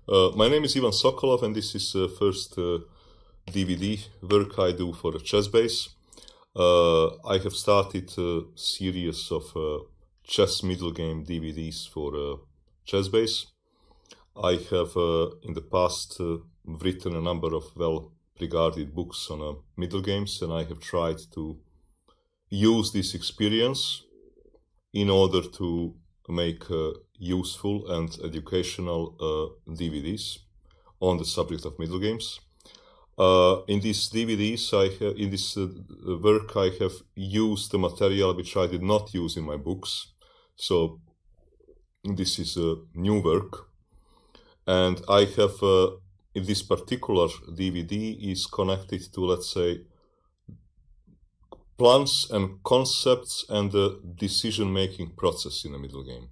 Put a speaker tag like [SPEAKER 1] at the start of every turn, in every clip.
[SPEAKER 1] My name is Ivan Sokolov, and this is the first DVD work I do for ChessBase. I have started a series of chess middle game DVDs for ChessBase. I have in the past written a number of well-regarded books on middle games, and I have tried to use this experience in order to make useful and educational DVDs on the subject of middle games. In these DVDs, in this work, I have used the material which I did not use in my books. So this is a new work, and I have in this particular DVD is connected to, let's say, plans and concepts and the decision-making process in a middle game.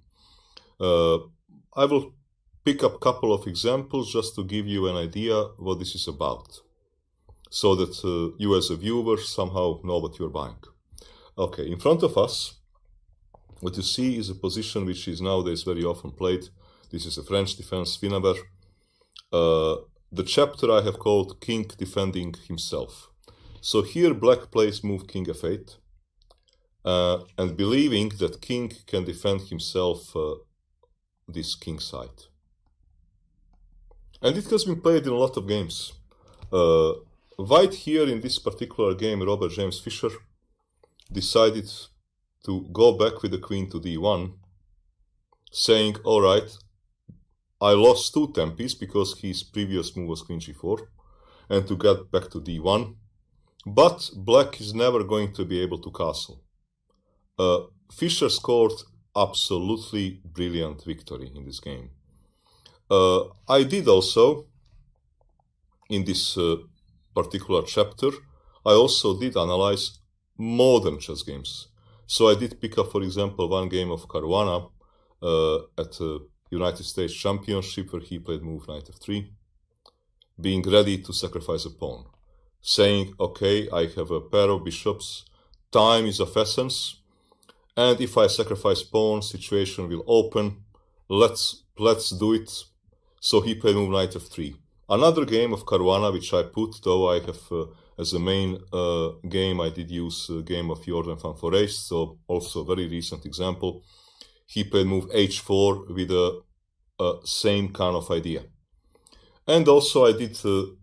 [SPEAKER 1] I will pick up a couple of examples just to give you an idea what this is about, so that you as a viewer somehow know what you're buying. Okay, in front of us, what you see is a position which is nowadays very often played. This is a French defense, Winawer. The chapter I have called King Defending Himself. So here black plays move King f8, and believing that King can defend himself this king side. And it has been played in a lot of games. White here in this particular game, Robert James Fischer, decided to go back with the queen to d1, saying, all right, I lost two tempis because his previous move was queen g4, and to get back to d1. But black is never going to be able to castle. Fischer scored absolutely brilliant victory in this game. I did also, in this particular chapter, I also did analyze modern chess games. So I did pick up, for example, one game of Caruana at the United States Championship, where he played move knight f3, being ready to sacrifice a pawn, saying, okay, I have a pair of bishops, time is of essence, and if I sacrifice pawn, situation will open, let's do it. So he played move knight f3. Another game of Caruana, which I put, though I have as a main game, I did use a game of Jordan van Foreest, so also a very recent example. He played move h4 with the same kind of idea. And also I did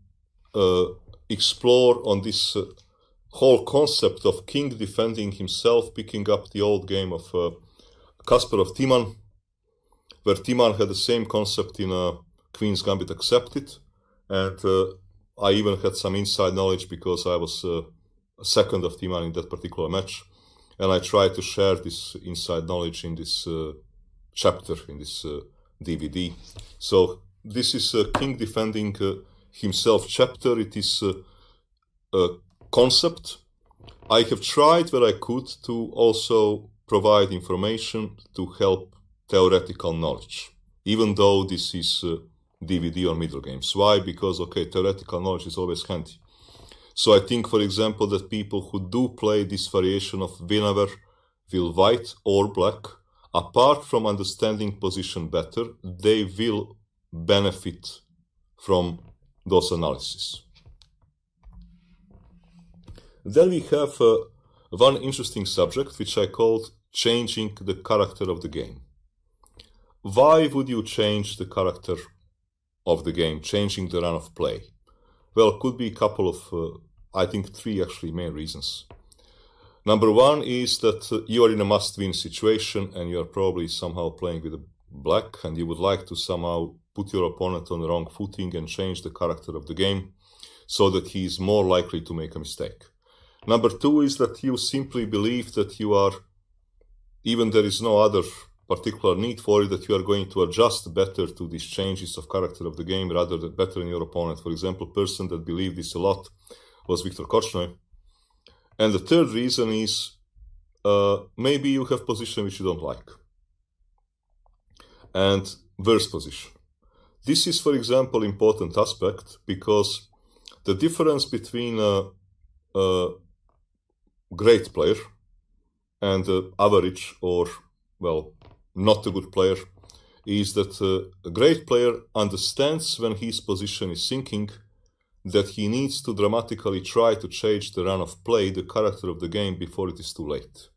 [SPEAKER 1] explore on this whole concept of king defending himself, picking up the old game of Kasparov Timan, where Timan had the same concept in Queen's Gambit Accepted, and I even had some inside knowledge because I was second of Timan in that particular match, and I tried to share this inside knowledge in this chapter, in this DVD. So this is King Defending Himself chapter. It is a concept. I have tried where I could to also provide information to help theoretical knowledge, even though this is DVD on middle games. Why? Because, okay, theoretical knowledge is always handy. So I think, for example, that people who do play this variation of Winawer, will white or black, apart from understanding position better, they will benefit from those analyses. Then we have one interesting subject, which I called changing the character of the game. Why would you change the character of the game, changing the run of play? Well, could be a couple of, I think three actually main reasons. Number one is that you are in a must-win situation and you are probably somehow playing with a black, and you would like to somehow put your opponent on the wrong footing and change the character of the game so that he is more likely to make a mistake. Number two is that you simply believe that you are, even there is no other particular need for it, that you are going to adjust better to these changes of character of the game rather than better than your opponent. For example, a person that believed this a lot was Viktor Korchnoi. And the third reason is maybe you have position which you don't like. And worse position. This is, for example, important aspect because the difference between a great player and average or, well, not a good player is that a great player understands when his position is sinking that he needs to dramatically try to change the run of play, the character of the game, before it is too late.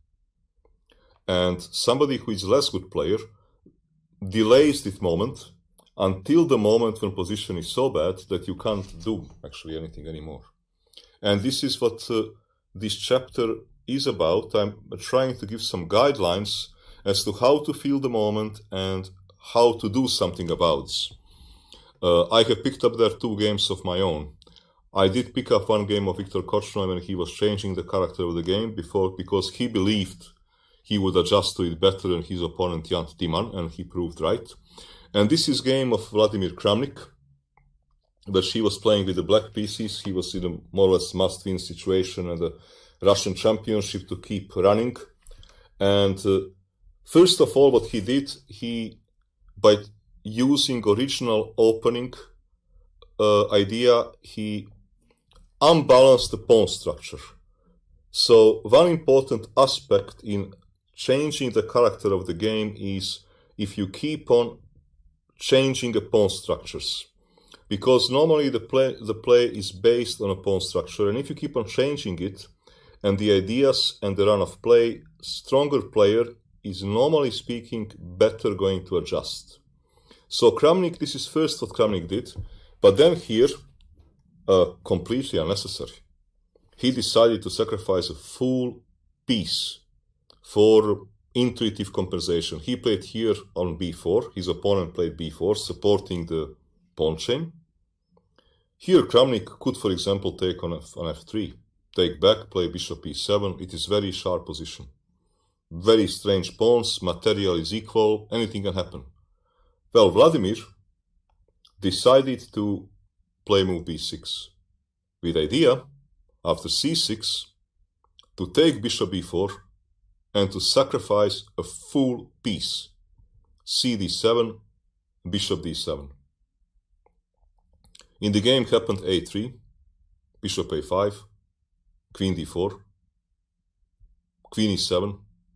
[SPEAKER 1] And somebody who is less good player delays this moment until the moment when position is so bad that you can't do actually anything anymore. And this is what this chapter is about. I'm trying to give some guidelines as to how to feel the moment and how to do something about this. I have picked up there 2 games of my own. I did pick up 1 game of Viktor Korchnoi when he was changing the character of the game before, because he believed he would adjust to it better than his opponent Jan Timan, and he proved right. And this is game of Vladimir Kramnik, but he was playing with the black pieces. He was in a more or less must-win situation and the Russian championship to keep running. And first of all, what he did, by using original opening idea, he unbalanced the pawn structure. So one important aspect in changing the character of the game is if you keep on changing the pawn structures. Because normally the play is based on a pawn structure, and if you keep on changing it, and the ideas and the run of play, stronger player is normally speaking better going to adjust. So Kramnik, this is first what Kramnik did, but then here, completely unnecessary. He decided to sacrifice a full piece for intuitive compensation. He played here on b4, his opponent played b4, supporting the pawn chain. Here Kramnik could, for example, take on f3, take back, play bishop e7. It is very sharp position. Very strange pawns, material is equal, anything can happen. Well, Vladimir decided to play move b6, with idea, after c6, to take bishop b4 and to sacrifice a full piece, c d7, bishop d7. In the game happened a3, bishop a5, queen d4, queen e7,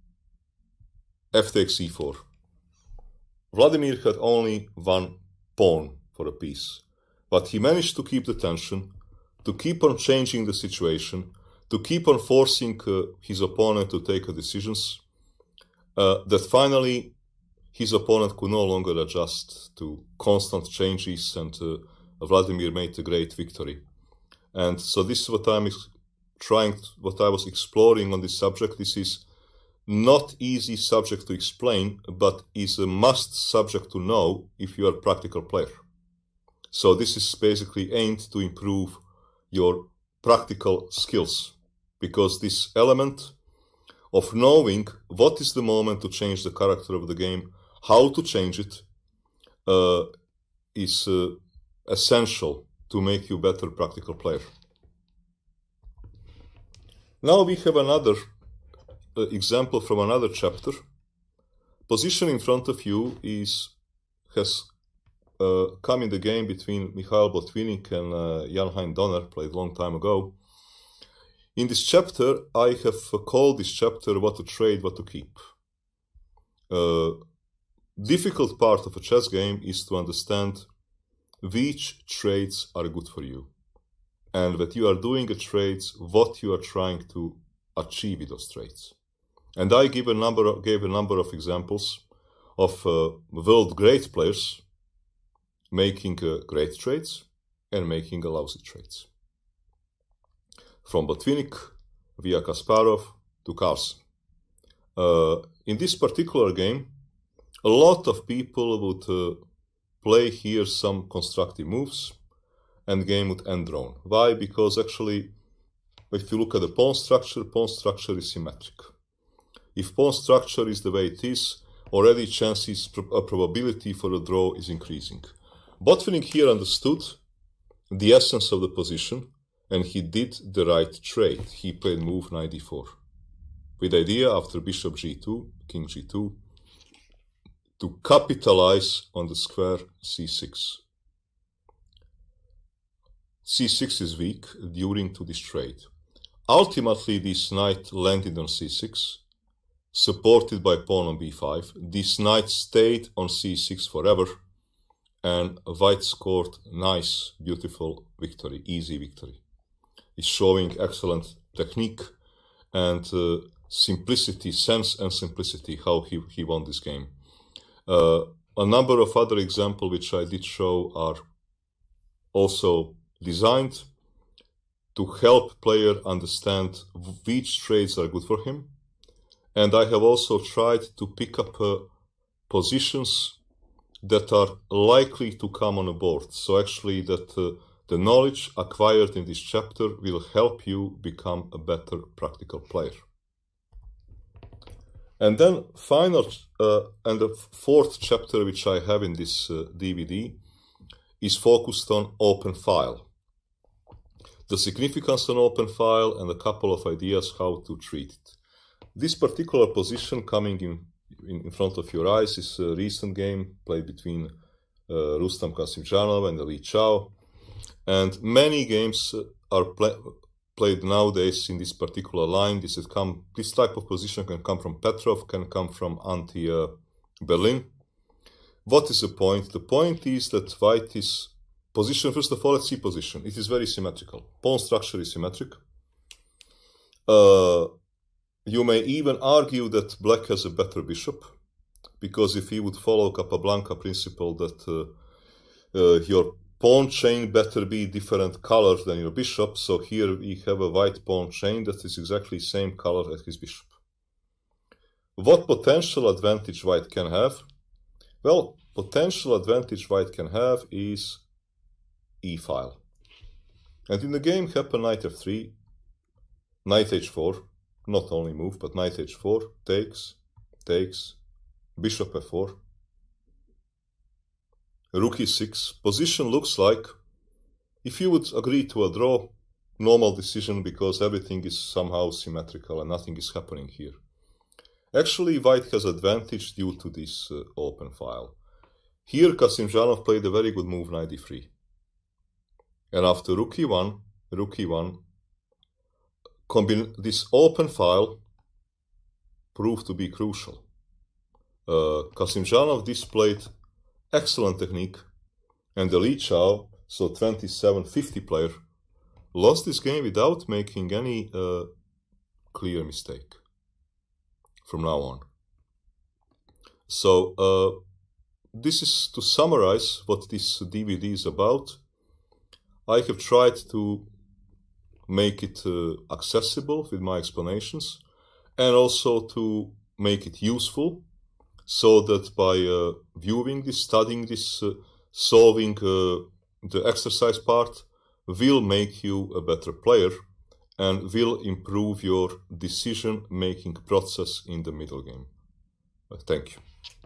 [SPEAKER 1] f takes e4. Vladimir had only 1 pawn for a piece, but he managed to keep the tension, to keep on changing the situation, to keep on forcing his opponent to take decisions, that finally his opponent could no longer adjust to constant changes, and Vladimir made a great victory. And so this is what what I was exploring on this subject. This is not easy subject to explain, but is a must subject to know if you are a practical player. So this is basically aimed to improve your practical skills, because this element of knowing what is the moment to change the character of the game, how to change it, is essential to make you a better practical player. Now we have another example from another chapter. Position in front of you has come in the game between Mikhail Botvinnik and Jan-Hein Donner, played a long time ago. In this chapter, I have called this chapter What to Trade, What to Keep. Difficult part of a chess game is to understand which trades are good for you, and that you are doing a trades, what you are trying to achieve with those trades. And I gave a number of examples of world great players making great trades and making lousy trades. From Botvinnik via Kasparov to Carlsen. In this particular game, a lot of people would play here some constructive moves, and game would end drawn. Why? Because actually, if you look at the pawn structure is symmetric. If pawn structure is the way it is, already chances, probability for a draw is increasing. Botvinnik here understood the essence of the position, and he did the right trade. He played move knight d4, with idea after bishop g2, king g2, to capitalize on the square c6. c6 is weak during to this trade. Ultimately, this knight landed on c6, supported by pawn on b5. This knight stayed on c6 forever, and white scored nice, beautiful victory, easy victory. It's showing excellent technique and simplicity, sense and simplicity, how he won this game. A number of other examples which I did show are also designed to help player understand which trades are good for him. And I have also tried to pick up positions that are likely to come on a board. So actually that the knowledge acquired in this chapter will help you become a better practical player. And then final and the fourth chapter which I have in this DVD is focused on open file. The significance of open file and a couple of ideas how to treat it. This particular position coming in front of your eyes is a recent game played between Rustam Kasimdzhanov and Li Chao. And many games are played nowadays in this particular line. This type of position can come from Petrov, can come from anti-Berlin. What is the point? The point is that white is position, first of all, let's see position. It is very symmetrical. Pawn structure is symmetric. You may even argue that black has a better bishop, because if he would follow Capablanca principle that your pawn chain better be different color than your bishop, so here we have a white pawn chain that is exactly same color as his bishop. What potential advantage white can have? Well, potential advantage white can have is e-file. And in the game happen knight f3, knight h4, not only move, but knight h4, takes, bishop f4, rook e6. Position looks like, if you would agree to a draw, normal decision because everything is somehow symmetrical and nothing is happening here. Actually, white has advantage due to this open file. Here Kasimdzhanov played a very good move, knight d3. And after rook e1, this open file proved to be crucial. Kasimdzhanov displayed excellent technique, and the Li Chao, so 27-50 player, lost this game without making any clear mistake from now on. So this is to summarize what this DVD is about. I have tried to make it accessible with my explanations, and also to make it useful, so that by viewing this, studying this, solving the exercise part will make you a better player and will improve your decision-making process in the middle game. Thank you.